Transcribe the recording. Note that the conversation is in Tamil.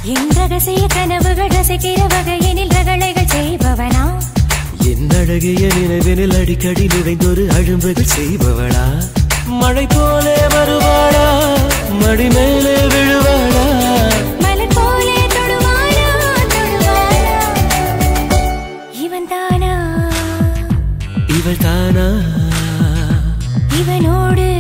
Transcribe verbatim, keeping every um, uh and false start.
என் ரகசிய கனவுகள் ரசிக்கிற வகையினில் ரகளைகள் செய்பவனா என் அழகிய நினைவினில் அடிக்கடி நிறைந்தொரு அழும்புகள் செய்பவளா மழை போலே வருவாளா மடி மேலே விழுவாளா மலர் போலே தொடுவாளா தொடுவாளா இவன் தானா இவள் தானா இவனோடு